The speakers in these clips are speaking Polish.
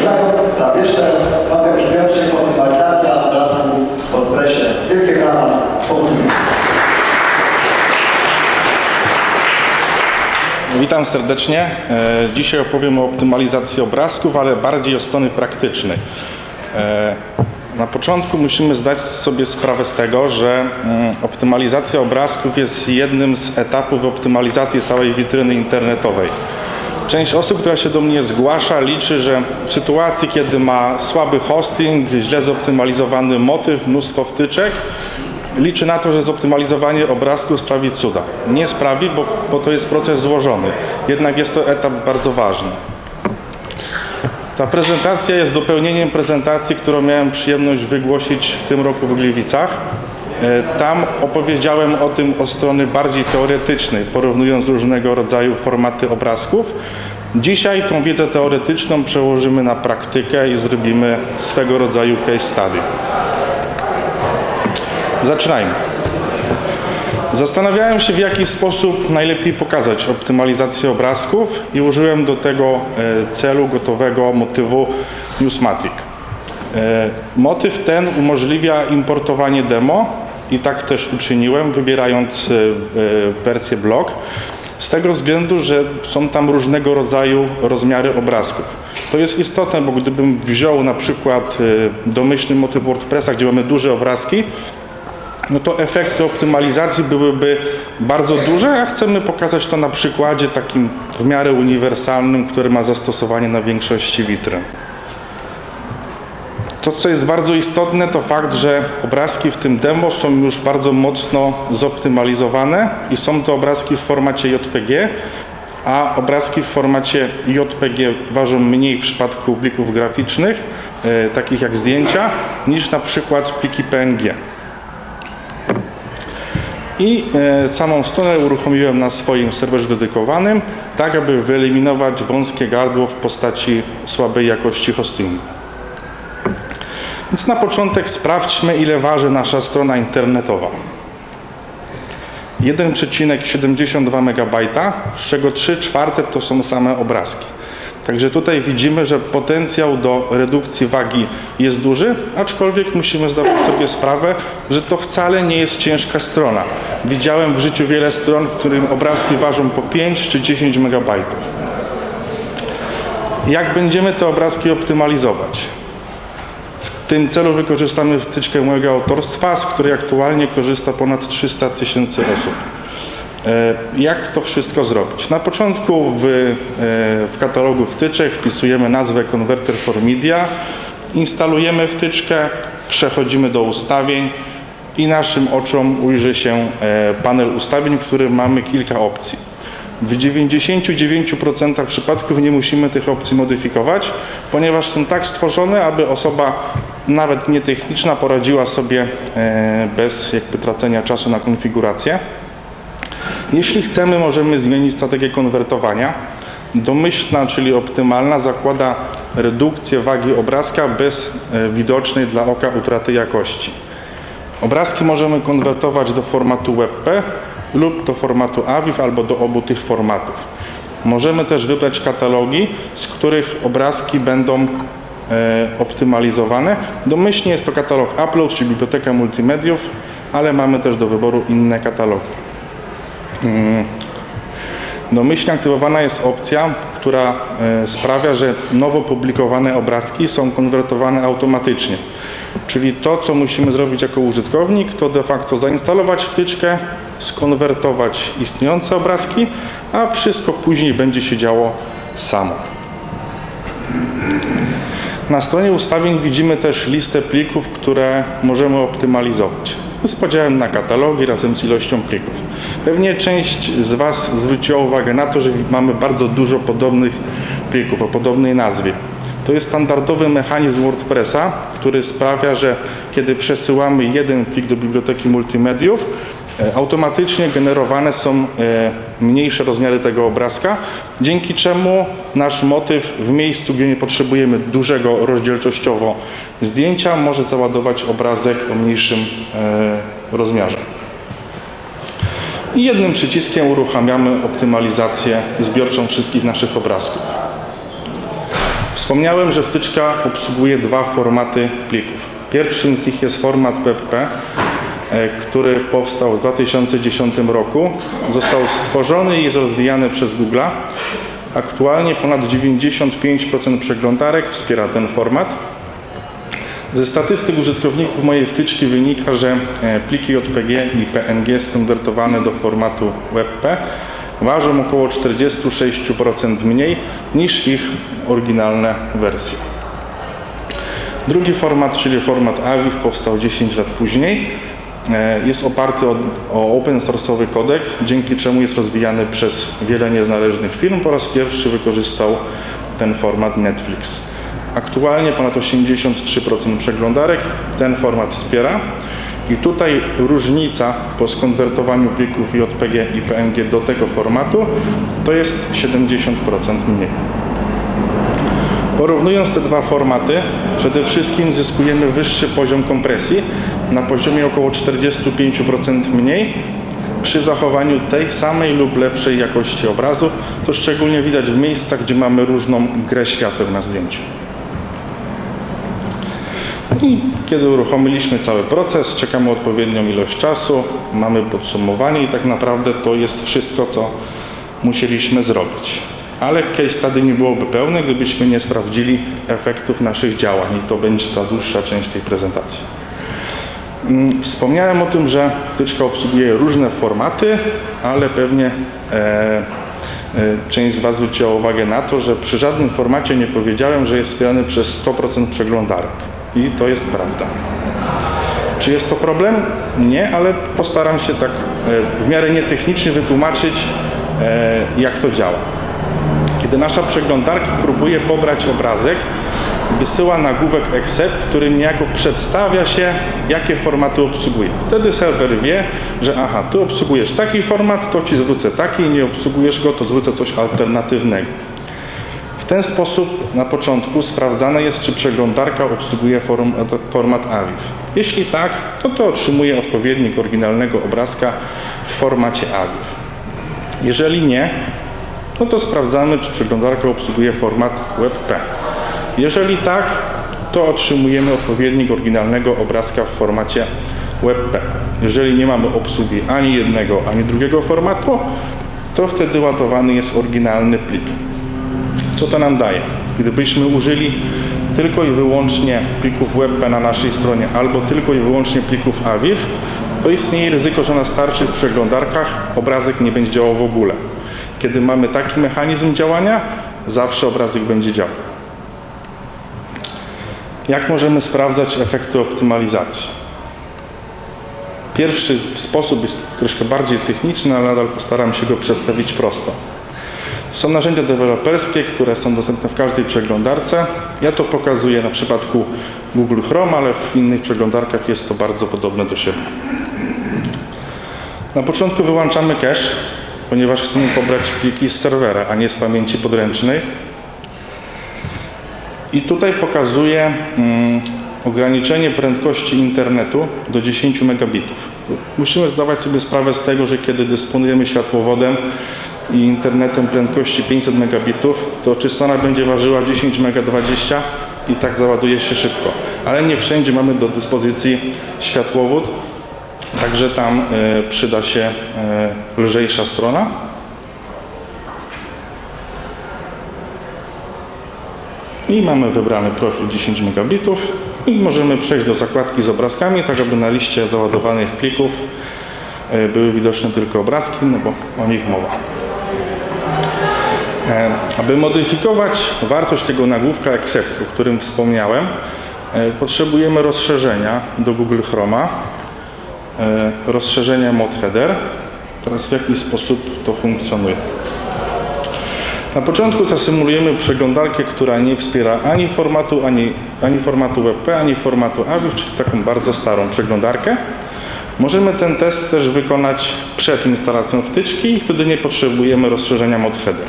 zaczynając, raz jeszcze, Mateusz Bielczyk, optymalizacja obrazku w WordPressie. Wielkie brawa, powodzenia. Witam serdecznie. Dzisiaj opowiem o optymalizacji obrazków, ale bardziej o strony praktycznej. Na początku musimy zdać sobie sprawę z tego, że optymalizacja obrazków jest jednym z etapów optymalizacji całej witryny internetowej. Część osób, która się do mnie zgłasza, liczy, że w sytuacji, kiedy ma słaby hosting, źle zoptymalizowany motyw, mnóstwo wtyczek, liczy na to, że zoptymalizowanie obrazku sprawi cuda. Nie sprawi, bo to jest proces złożony. Jednak jest to etap bardzo ważny. Ta prezentacja jest dopełnieniem prezentacji, którą miałem przyjemność wygłosić w tym roku w Gliwicach. Tam opowiedziałem o tym od strony bardziej teoretycznej, porównując różnego rodzaju formaty obrazków. Dzisiaj tą wiedzę teoretyczną przełożymy na praktykę i zrobimy swego rodzaju case study. Zaczynajmy. Zastanawiałem się, w jaki sposób najlepiej pokazać optymalizację obrazków i użyłem do tego celu gotowego motywu Newsmatic. Motyw ten umożliwia importowanie demo i tak też uczyniłem, wybierając wersję blog, z tego względu, że są tam różnego rodzaju rozmiary obrazków. To jest istotne, bo gdybym wziął na przykład domyślny motyw WordPressa, gdzie mamy duże obrazki, no to efekty optymalizacji byłyby bardzo duże, a chcemy pokazać to na przykładzie takim w miarę uniwersalnym, który ma zastosowanie na większości witryn. To, co jest bardzo istotne, to fakt, że obrazki w tym demo są już bardzo mocno zoptymalizowane i są to obrazki w formacie JPG, a obrazki w formacie JPG ważą mniej w przypadku plików graficznych, takich jak zdjęcia, niż na przykład pliki PNG. I samą stronę uruchomiłem na swoim serwerze dedykowanym, tak aby wyeliminować wąskie gardło w postaci słabej jakości hostingu. Więc na początek sprawdźmy, ile waży nasza strona internetowa. 1,72 MB, z czego 3/4 to są same obrazki. Także tutaj widzimy, że potencjał do redukcji wagi jest duży, aczkolwiek musimy zdawać sobie sprawę, że to wcale nie jest ciężka strona. Widziałem w życiu wiele stron, w których obrazki ważą po 5 czy 10 MB. Jak będziemy te obrazki optymalizować? W tym celu wykorzystamy wtyczkę mojego autorstwa, z której aktualnie korzysta ponad 300 000 osób. Jak to wszystko zrobić? Na początku w katalogu wtyczek wpisujemy nazwę Converter for Media, instalujemy wtyczkę, przechodzimy do ustawień i naszym oczom ujrzy się panel ustawień, w którym mamy kilka opcji. W 99% przypadków nie musimy tych opcji modyfikować, ponieważ są tak stworzone, aby osoba nawet nietechniczna poradziła sobie bez tracenia czasu na konfigurację. Jeśli chcemy, możemy zmienić strategię konwertowania. Domyślna, czyli optymalna, zakłada redukcję wagi obrazka bez widocznej dla oka utraty jakości. Obrazki możemy konwertować do formatu WebP lub do formatu AVIF albo do obu tych formatów. Możemy też wybrać katalogi, z których obrazki będą optymalizowane. Domyślnie jest to katalog Upload, czyli biblioteka multimediów, ale mamy też do wyboru inne katalogi. Domyślnie aktywowana jest opcja, która sprawia, że nowo publikowane obrazki są konwertowane automatycznie. Czyli to, co musimy zrobić jako użytkownik, to de facto zainstalować wtyczkę, skonwertować istniejące obrazki, a wszystko później będzie się działo samo. Na stronie ustawień widzimy też listę plików, które możemy optymalizować. Z podziałem na katalogi razem z ilością plików. Pewnie część z Was zwróciła uwagę na to, że mamy bardzo dużo podobnych plików o podobnej nazwie. To jest standardowy mechanizm WordPressa, który sprawia, że kiedy przesyłamy jeden plik do biblioteki multimediów, automatycznie generowane są mniejsze rozmiary tego obrazka, dzięki czemu nasz motyw w miejscu, gdzie nie potrzebujemy dużego rozdzielczościowo zdjęcia, może załadować obrazek o mniejszym rozmiarze. I jednym przyciskiem uruchamiamy optymalizację zbiorczą wszystkich naszych obrazków. Wspomniałem, że wtyczka obsługuje dwa formaty plików. Pierwszym z nich jest format WebP, który powstał w 2010 roku. Został stworzony i jest rozwijany przez Google'a. Aktualnie ponad 95% przeglądarek wspiera ten format. Ze statystyk użytkowników mojej wtyczki wynika, że pliki JPG i PNG skonwertowane do formatu WebP ważą około 46% mniej niż ich oryginalne wersje. Drugi format, czyli format AVIF, powstał 10 lat później. Jest oparty o open source'owy kodek, dzięki czemu jest rozwijany przez wiele niezależnych firm. Po raz pierwszy wykorzystał ten format Netflix. Aktualnie ponad 83% przeglądarek ten format wspiera. I tutaj różnica po skonwertowaniu plików JPG i PNG do tego formatu to jest 70% mniej. Porównując te dwa formaty, przede wszystkim zyskujemy wyższy poziom kompresji na poziomie około 45% mniej przy zachowaniu tej samej lub lepszej jakości obrazu. To szczególnie widać w miejscach, gdzie mamy różną grę świateł na zdjęciu. I kiedy uruchomiliśmy cały proces, czekamy odpowiednią ilość czasu, mamy podsumowanie i tak naprawdę to jest wszystko, co musieliśmy zrobić. Ale case study nie byłoby pełne, gdybyśmy nie sprawdzili efektów naszych działań i to będzie ta dłuższa część tej prezentacji. Wspomniałem o tym, że wtyczka obsługuje różne formaty, ale pewnie część z Was zwróciła uwagę na to, że przy żadnym formacie nie powiedziałem, że jest wspierany przez 100% przeglądarek. I to jest prawda. Czy jest to problem? Nie, ale postaram się tak w miarę nietechnicznie wytłumaczyć, jak to działa. Kiedy nasza przeglądarka próbuje pobrać obrazek, wysyła nagłówek accept, w którym niejako przedstawia się, jakie formaty obsługuje. Wtedy serwer wie, że aha, ty obsługujesz taki format, to ci zwrócę taki, nie obsługujesz go, to zwrócę coś alternatywnego. W ten sposób na początku sprawdzane jest, czy przeglądarka obsługuje format AVIF. Jeśli tak, to otrzymuje odpowiednik oryginalnego obrazka w formacie AVIF. Jeżeli nie, no to sprawdzamy, czy przeglądarka obsługuje format WebP. Jeżeli tak, to otrzymujemy odpowiednik oryginalnego obrazka w formacie WebP. Jeżeli nie mamy obsługi ani jednego, ani drugiego formatu, to wtedy ładowany jest oryginalny plik. Co to nam daje? Gdybyśmy użyli tylko i wyłącznie plików WebP na naszej stronie albo tylko i wyłącznie plików AVIF, to istnieje ryzyko, że na starszych przeglądarkach obrazek nie będzie działał w ogóle. Kiedy mamy taki mechanizm działania, zawsze obrazek będzie działał. Jak możemy sprawdzać efekty optymalizacji? Pierwszy sposób jest troszkę bardziej techniczny, ale nadal postaram się go przedstawić prosto. Są narzędzia deweloperskie, które są dostępne w każdej przeglądarce. Ja to pokazuję na przypadku Google Chrome, ale w innych przeglądarkach jest to bardzo podobne do siebie. Na początku wyłączamy cache, ponieważ chcemy pobrać pliki z serwera, a nie z pamięci podręcznej. I tutaj pokazuję ograniczenie prędkości internetu do 10 megabitów. Musimy zdawać sobie sprawę z tego, że kiedy dysponujemy światłowodem i internetem prędkości 500 megabitów, to czy strona będzie ważyła 10 mega 20 i tak załaduje się szybko. Ale nie wszędzie mamy do dyspozycji światłowód, także tam przyda się lżejsza strona. I mamy wybrany profil 10 megabitów i możemy przejść do zakładki z obrazkami, tak aby na liście załadowanych plików były widoczne tylko obrazki, no bo o nich mowa. Aby modyfikować wartość tego nagłówka accept, o którym wspomniałem, potrzebujemy rozszerzenia do Google Chroma, rozszerzenia ModHeader. Teraz w jaki sposób to funkcjonuje? Na początku zasymulujemy przeglądarkę, która nie wspiera ani formatu WebP, ani formatu AVIF, czyli taką bardzo starą przeglądarkę. Możemy ten test też wykonać przed instalacją wtyczki i wtedy nie potrzebujemy rozszerzenia ModHeader.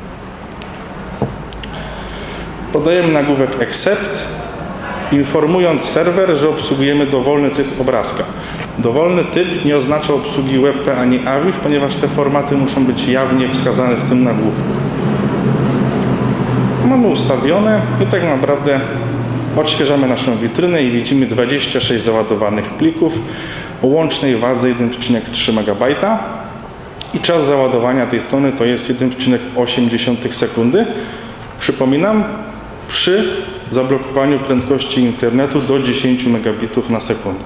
Podajemy nagłówek accept, informując serwer, że obsługujemy dowolny typ obrazka. Dowolny typ nie oznacza obsługi WebP ani AVIF, ponieważ te formaty muszą być jawnie wskazane w tym nagłówku. Mamy Mamy ustawione i tak naprawdę odświeżamy naszą witrynę i widzimy 26 załadowanych plików o łącznej wadze 1,3 MB i czas załadowania tej strony to jest 1,8 sekundy. Przypominam, przy zablokowaniu prędkości internetu do 10 megabitów na sekundę.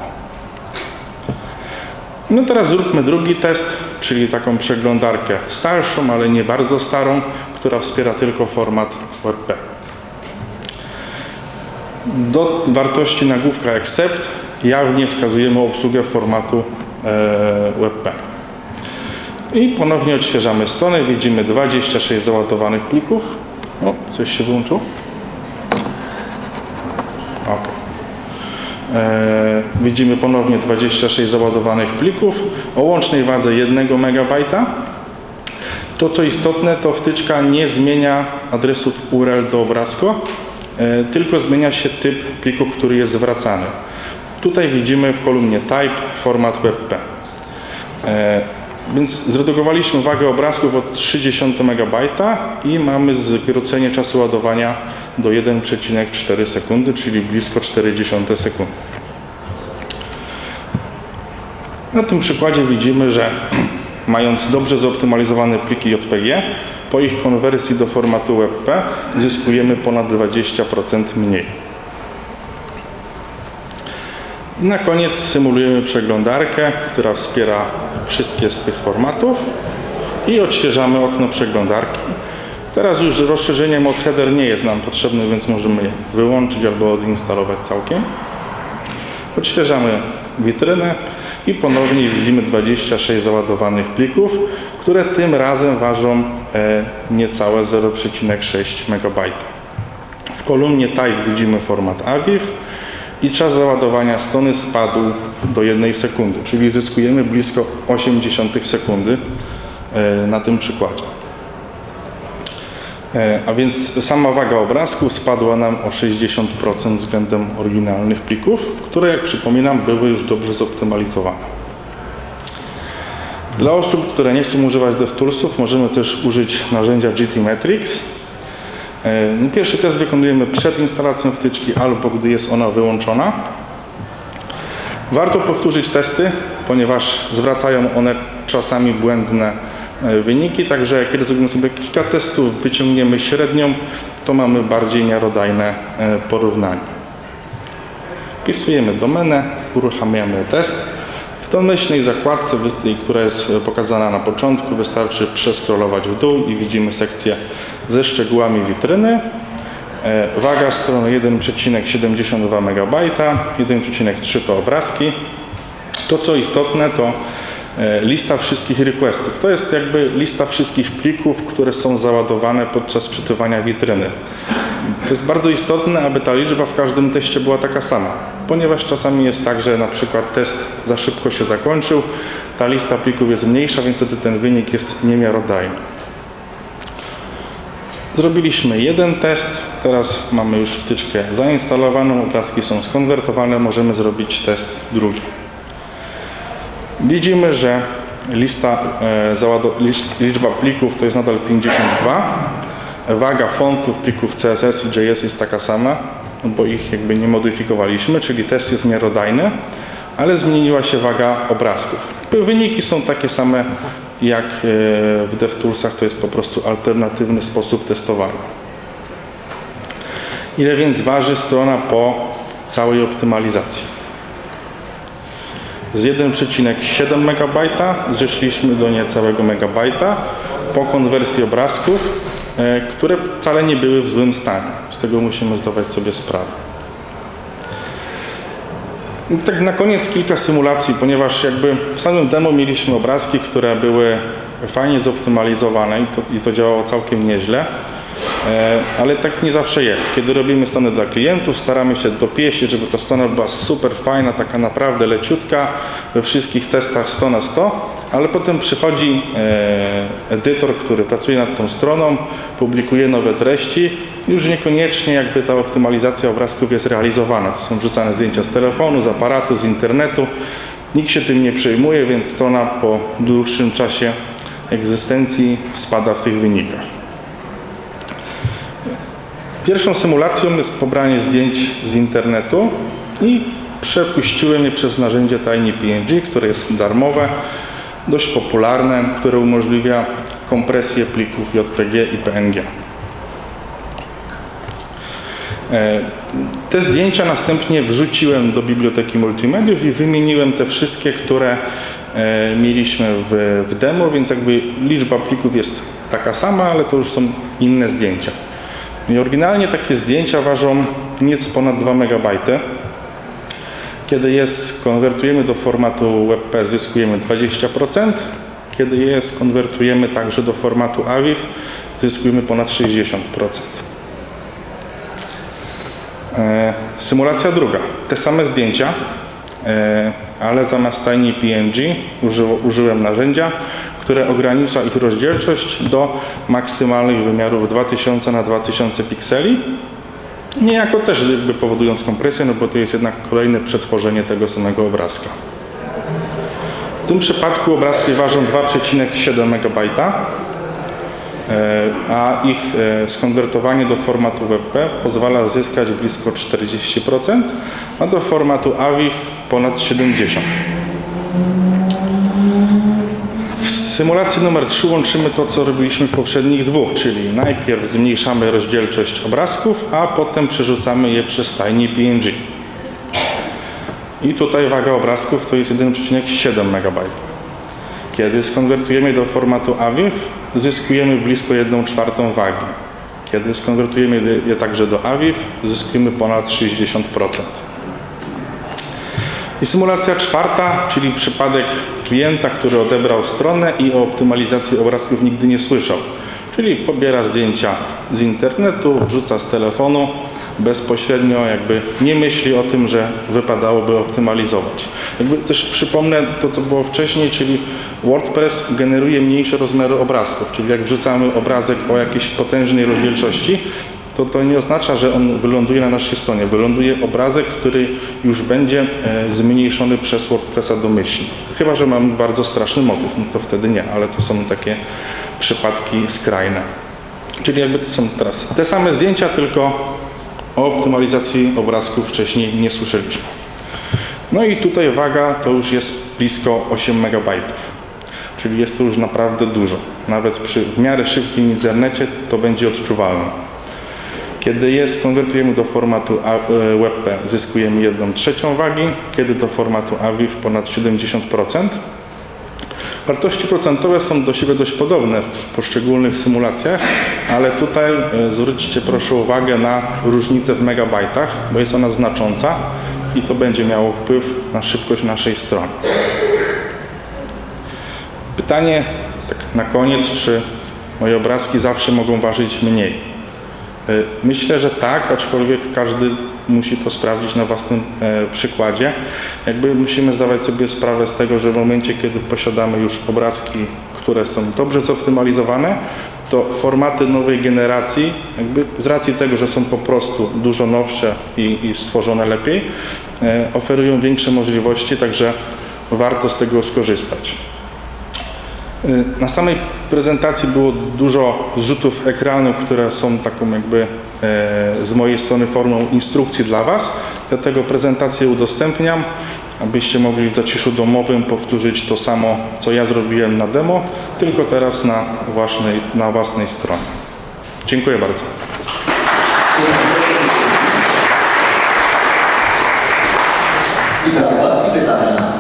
No teraz zróbmy drugi test, czyli taką przeglądarkę starszą, ale nie bardzo starą, która wspiera tylko format WebP. Do wartości nagłówka accept jawnie wskazujemy obsługę formatu WebP. I ponownie odświeżamy stronę, widzimy 26 załadowanych plików. O, coś się wyłączyło? Ok. Widzimy ponownie 26 załadowanych plików o łącznej wadze 1 MB. To co istotne, to wtyczka nie zmienia adresów URL do obrazku, tylko zmienia się typ pliku, który jest zwracany. Tutaj widzimy w kolumnie Type format WebP. Więc zredukowaliśmy wagę obrazków o 0,3 MB i mamy skrócenie czasu ładowania do 1,4 sekundy, czyli blisko 0,4 sekundy. Na tym przykładzie widzimy, że mając dobrze zoptymalizowane pliki JPG, po ich konwersji do formatu WebP zyskujemy ponad 20% mniej. I na koniec symulujemy przeglądarkę, która wspiera wszystkie z tych formatów i odświeżamy okno przeglądarki. Teraz już rozszerzenie mod header nie jest nam potrzebne, więc możemy je wyłączyć albo odinstalować całkiem. Odświeżamy witrynę i ponownie widzimy 26 załadowanych plików, które tym razem ważą niecałe 0,6 MB. W kolumnie Type widzimy format AVIF i czas załadowania strony spadł do 1 sekundy, czyli zyskujemy blisko 0,8 sekundy na tym przykładzie. A więc sama waga obrazku spadła nam o 60% względem oryginalnych plików, które, jak przypominam, były już dobrze zoptymalizowane. Dla osób, które nie chcą używać DevToolsów, możemy też użyć narzędzia GTmetrix. Pierwszy test wykonujemy przed instalacją wtyczki albo gdy jest ona wyłączona. Warto powtórzyć testy, ponieważ zwracają one czasami błędne wyniki, także kiedy zrobimy sobie kilka testów, wyciągniemy średnią, to mamy bardziej miarodajne porównanie. Wpisujemy domenę, uruchamiamy test. W domyślnej zakładce, która jest pokazana na początku, wystarczy przeskrolować w dół i widzimy sekcję ze szczegółami witryny. Waga strony 1,72 MB, 1,3 to obrazki. To co istotne, to lista wszystkich requestów. To jest jakby lista wszystkich plików, które są załadowane podczas czytywania witryny. To jest bardzo istotne, aby ta liczba w każdym teście była taka sama, ponieważ czasami jest tak, że na przykład test za szybko się zakończył, ta lista plików jest mniejsza, więc wtedy ten wynik jest niemiarodajny. Zrobiliśmy jeden test, teraz mamy już wtyczkę zainstalowaną, obrazki są skonwertowane, możemy zrobić test drugi. Widzimy, że liczba plików to jest nadal 52. Waga fontów, plików CSS i JS jest taka sama, bo ich jakby nie modyfikowaliśmy, czyli test jest miarodajny, ale zmieniła się waga obrazków. Wyniki są takie same jak w DevToolsach, to jest po prostu alternatywny sposób testowania. Ile więc waży strona po całej optymalizacji? Z 1,7 MB zeszliśmy do niecałego megabajta po konwersji obrazków, które wcale nie były w złym stanie. Z tego musimy zdawać sobie sprawę. I tak na koniec kilka symulacji, ponieważ jakby w samym demo mieliśmy obrazki, które były fajnie zoptymalizowane i to działało całkiem nieźle, ale tak nie zawsze jest. Kiedy robimy strony dla klientów, staramy się dopieścić, żeby ta strona była super fajna, taka naprawdę leciutka, we wszystkich testach 100 na 100, ale potem przychodzi edytor, który pracuje nad tą stroną, publikuje nowe treści i już niekoniecznie jakby ta optymalizacja obrazków jest realizowana. To są wrzucane zdjęcia z telefonu, z aparatu, z internetu. Nikt się tym nie przejmuje, więc strona po dłuższym czasie egzystencji spada w tych wynikach. Pierwszą symulacją jest pobranie zdjęć z internetu i przepuściłem je przez narzędzie TinyPNG, które jest darmowe, dość popularne, które umożliwia kompresję plików JPG i PNG. Te zdjęcia następnie wrzuciłem do biblioteki multimediów i wymieniłem te wszystkie, które mieliśmy w demo, więc jakby liczba plików jest taka sama, ale to już są inne zdjęcia. I oryginalnie takie zdjęcia ważą nieco ponad 2 MB. Kiedy je skonwertujemy do formatu WebP, zyskujemy 20%. Kiedy je skonwertujemy także do formatu AVIF, zyskujemy ponad 60%. Symulacja druga. Te same zdjęcia, ale zamiast TinyPNG użyłem narzędzia, które ogranicza ich rozdzielczość do maksymalnych wymiarów 2000 na 2000 pikseli. Niejako też jakby powodując kompresję, no bo to jest jednak kolejne przetworzenie tego samego obrazka. W tym przypadku obrazki ważą 2,7 MB, a ich skonwertowanie do formatu WebP pozwala zyskać blisko 40%, a do formatu AVIF ponad 70%. W symulacji numer 3 łączymy to, co robiliśmy w poprzednich dwóch, czyli najpierw zmniejszamy rozdzielczość obrazków, a potem przerzucamy je przez TinyPNG. I tutaj waga obrazków to jest 1,7 MB. Kiedy skonwertujemy do formatu AVIF, zyskujemy blisko 1/4 wagi. Kiedy skonwertujemy je także do AVIF, zyskujemy ponad 60%. I symulacja czwarta, czyli przypadek klienta, który odebrał stronę i o optymalizacji obrazków nigdy nie słyszał. Czyli pobiera zdjęcia z internetu, wrzuca z telefonu, bezpośrednio jakby nie myśli o tym, że wypadałoby optymalizować. Jakby też przypomnę to, co było wcześniej, czyli WordPress generuje mniejsze rozmiary obrazków, czyli jak wrzucamy obrazek o jakiejś potężnej rozdzielczości, to nie oznacza, że on wyląduje na naszej stronie. Wyląduje obrazek, który już będzie zmniejszony przez WordPressa domyślnie. Chyba że mamy bardzo straszny motyw, no to wtedy nie, ale to są takie przypadki skrajne. Czyli jakby to są teraz te same zdjęcia, tylko o optymalizacji obrazków wcześniej nie słyszeliśmy. No i tutaj waga to już jest blisko 8 MB. Czyli jest to już naprawdę dużo. Nawet przy w miarę szybkim internecie to będzie odczuwalne. Kiedy je skonwertujemy do formatu WebP, zyskujemy 1/3 wagi, kiedy do formatu AVIF ponad 70%. Wartości procentowe są do siebie dość podobne w poszczególnych symulacjach, ale tutaj zwróćcie proszę uwagę na różnicę w megabajtach, bo jest ona znacząca i to będzie miało wpływ na szybkość naszej strony. Pytanie tak na koniec, czy moje obrazki zawsze mogą ważyć mniej? Myślę, że tak, aczkolwiek każdy musi to sprawdzić na własnym przykładzie. Jakby musimy zdawać sobie sprawę z tego, że w momencie, kiedy posiadamy już obrazki, które są dobrze zoptymalizowane, to formaty nowej generacji, jakby z racji tego, że są po prostu dużo nowsze i stworzone lepiej, oferują większe możliwości, także warto z tego skorzystać. Na samej prezentacji było dużo zrzutów ekranu, które są taką jakby z mojej strony formą instrukcji dla Was. Dlatego prezentację udostępniam, abyście mogli w zaciszu domowym powtórzyć to samo, co ja zrobiłem na demo, tylko teraz na własnej stronie. Dziękuję bardzo. I pytania.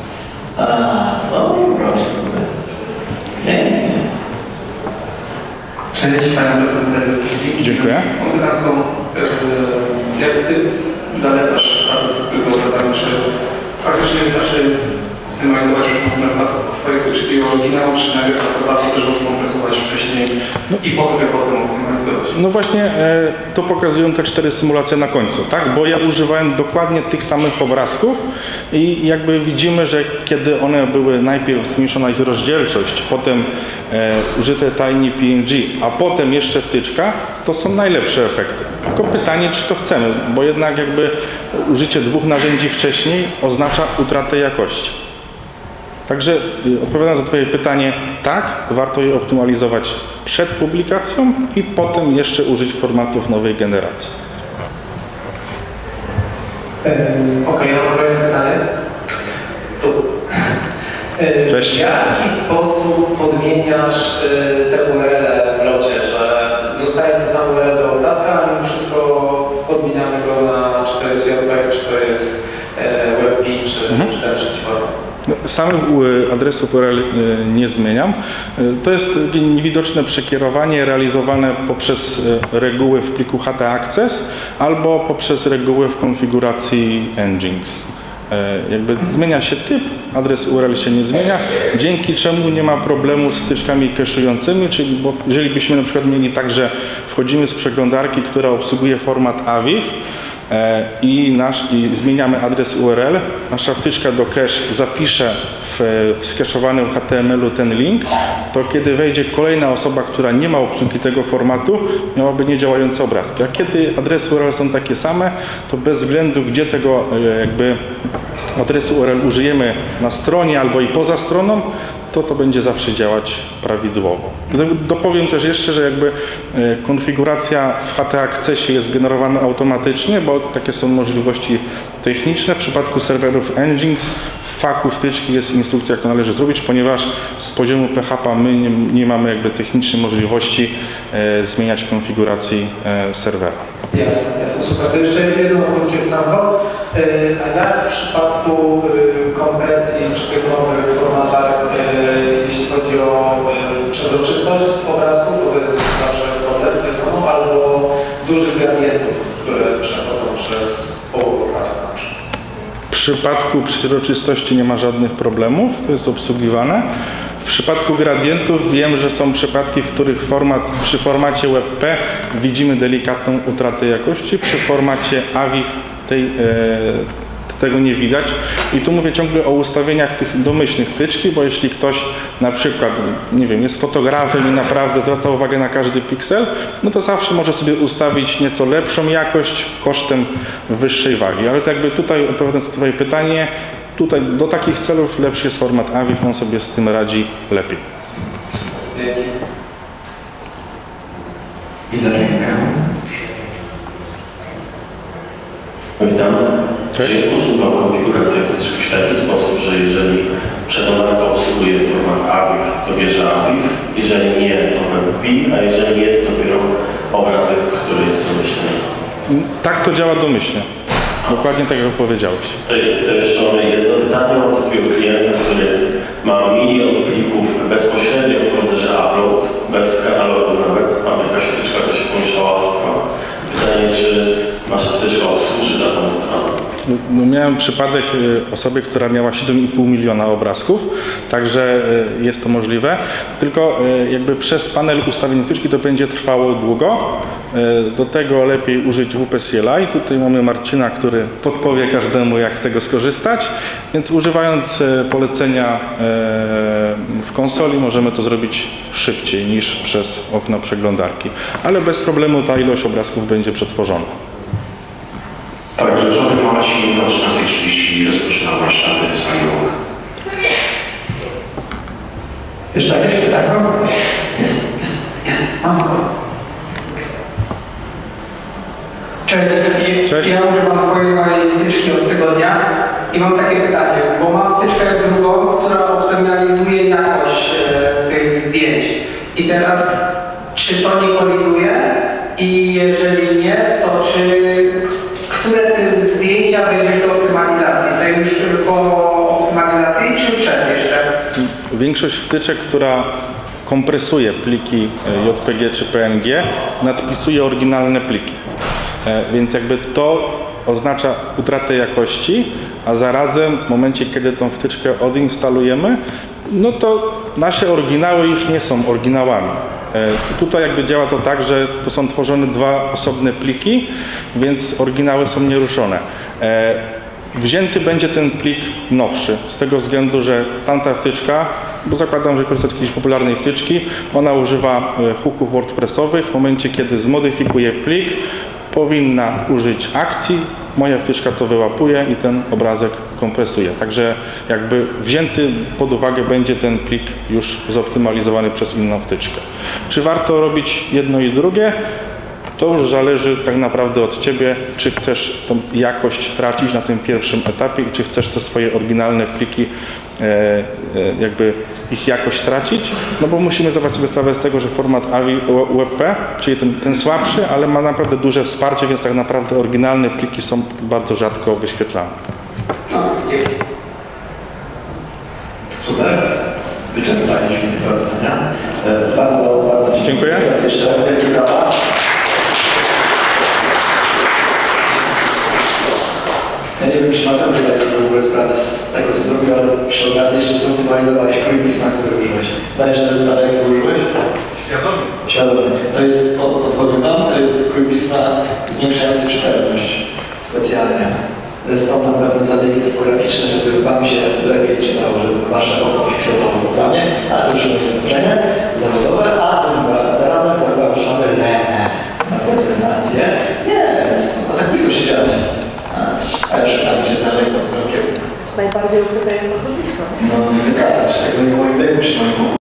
Cześć, Panie Prezydencie. Dziękuję. Mam pytanko, jak Ty zalecasz pracę z obrazami, czy faktycznie wystarczy optymalizować mocno projektu, czyli oryginał, czy najpierw bardzo też skompresować wcześniej i potem optymalizować? No właśnie to pokazują te 4 symulacje na końcu, tak? Bo ja używałem dokładnie tych samych obrazków i jakby widzimy, że kiedy one były najpierw zmniejszona ich rozdzielczość, potem użyte TinyPNG, a potem jeszcze wtyczka, to są najlepsze efekty. Tylko pytanie, czy to chcemy, bo jednak jakby użycie 2 narzędzi wcześniej oznacza utratę jakości. Także odpowiadając na Twoje pytanie, tak, warto je optymalizować przed publikacją i potem jeszcze użyć formatów nowej generacji. Okej, mam kolejne pytanie. Cześć. W jaki sposób podmieniasz te URL w locie, że zostaje ten sam URL do obrazka, a mimo wszystko podmieniamy go na, czy to jest JPEG, czy to jest WebP, czy ten trzeci format? Samych adresów URL nie zmieniam. To jest niewidoczne przekierowanie realizowane poprzez reguły w pliku htaccess albo poprzez reguły w konfiguracji Nginx. Jakby zmienia się typ, adres URL się nie zmienia, dzięki czemu nie ma problemu z wtyczkami cache'ującymi, czyli bo jeżeli byśmy na przykład mieli tak, że wchodzimy z przeglądarki, która obsługuje format AVIF, i zmieniamy adres URL, nasza wtyczka do cache zapisze w skeszowanym HTML-u ten link, to kiedy wejdzie kolejna osoba, która nie ma obsługi tego formatu, miałaby niedziałające obrazki. A kiedy adresy URL są takie same, to bez względu gdzie tego jakby adresu URL użyjemy na stronie albo i poza stroną, to będzie zawsze działać prawidłowo. Dopowiem też jeszcze, że jakby konfiguracja w htaccessie jest generowana automatycznie, bo takie są możliwości techniczne. W przypadku serwerów Nginx w faku wtyczki jest instrukcja, jak to należy zrobić, ponieważ z poziomu PHP my nie mamy jakby technicznej możliwości zmieniać konfiguracji serwera. Jasne, super. To jeszcze jedno krótkie pytanko. A jak w przypadku kompresji czy tych nowych formatach, jeśli chodzi o przezroczystość obrazku, to jest zawsze problem telefonu, albo dużych gradientów, które przechodzą przez połowę obrazka na przykład? W przypadku przezroczystości nie ma żadnych problemów, to jest obsługiwane. W przypadku gradientów wiem, że są przypadki, w których przy formacie WebP widzimy delikatną utratę jakości, przy formacie AVIF tego nie widać. I tu mówię ciągle o ustawieniach tych domyślnych wtyczki, bo jeśli ktoś na przykład, nie wiem, jest fotografem i naprawdę zwraca uwagę na każdy piksel, no to zawsze może sobie ustawić nieco lepszą jakość kosztem wyższej wagi. Ale to jakby tutaj, odpowiadając na Twoje pytanie, tutaj do takich celów lepszy jest format AVIF, on sobie z tym radzi lepiej. Dzięki. Widzę rękę. Witam. Cześć. Czy jest możliwa konfiguracja wtyczki w taki sposób, że jeżeli przeglądarka obsługuje format AVIF, to bierze AVIF, jeżeli nie, to WebP, a jeżeli nie, to dopiero obrazek, który jest domyślny? Tak to działa domyślnie. Dokładnie tak jak powiedziałeś. To jeszcze mamy jedno pytanie. Mam takiego klienta, który ma milion plików bezpośrednio w folderze upload, bez katalogu nawet. Mamy jakaś wtyczka, co się pomieszała z stron. Pytanie, czy nasza wtyczka obsłuży taką stronę? No, miałem przypadek osoby, która miała 7,5 miliona obrazków, także jest to możliwe. Tylko jakby przez panel ustawień wtyczki to będzie trwało długo. Do tego lepiej użyć WP CLI. Tutaj mamy Marcina, który podpowie każdemu, jak z tego skorzystać. Więc używając polecenia w konsoli możemy to zrobić szybciej niż przez okno przeglądarki. Ale bez problemu ta ilość obrazków będzie przetworzona. Tak, rzeczowy Marcin o 13:30 rozpoczyna warsztaty designowe. Jeszcze jakieś pytania? Jest. Mam go. Cześć. Ja używam twojej wtyczki od tygodnia i mam takie pytanie, bo mam wtyczkę drugą, która optymalizuje jakość tych zdjęć. I teraz, czy to nie koliduje? I jeżeli nie, to które te zdjęcia będziesz do optymalizacji? To już po optymalizacji, czy przed jeszcze? Większość wtyczek, która kompresuje pliki JPG czy PNG, nadpisuje oryginalne pliki. Więc jakby to oznacza utratę jakości, a zarazem w momencie, kiedy tą wtyczkę odinstalujemy, no to nasze oryginały już nie są oryginałami. Tutaj jakby działa to tak, że to są tworzone dwa osobne pliki, więc oryginały są nieruszone. Wzięty będzie ten plik nowszy, z tego względu, że tamta wtyczka, bo zakładam, że korzysta z jakiejś popularnej wtyczki, ona używa hooków WordPressowych. W momencie, kiedy zmodyfikuje plik, powinna użyć akcji moja wtyczka to wyłapuje i ten obrazek kompresuje. Także jakby wzięty pod uwagę będzie ten plik już zoptymalizowany przez inną wtyczkę. Czy warto robić jedno i drugie? To już zależy tak naprawdę od Ciebie, czy chcesz tą jakość tracić na tym pierwszym etapie i czy chcesz te swoje oryginalne pliki jakby ich jakość tracić, no bo musimy zdawać sobie sprawę z tego, że format AVI WebP, czyli ten słabszy, ale ma naprawdę duże wsparcie, więc tak naprawdę oryginalne pliki są bardzo rzadko wyświetlane. Super. Wyczerpaliśmy te pytania. Bardzo dziękuję. Jeszcze raz wielkie brawa. Ja nie wiem, czy Mateusz zdaje sobie w ogóle sprawę z tego, co zrobił, ale przy okazji jeszcze zoptymalizowałeś krój pisma, który użyłeś. Zdajesz sobie sprawę, jak go użyłeś? Świadomie. Świadomie. To jest, odpowiem Wam, to jest krój pisma zwiększający czytelność. Specjalnie. Są tam pewne zabiegi typograficzne, żeby Wam się lepiej czytało, żeby Wasze oko fiksjowało w programie, ale to już jest znaczenie zawodowe, a teraz zaruszamy na prezentację. Jest, to tak blisko siedziałem. A jeszcze tam się dalej pod wzrokiem. Najbardziej ukryte jest osobiste. No nie wydać, tego nie moim wieku przynajmniej.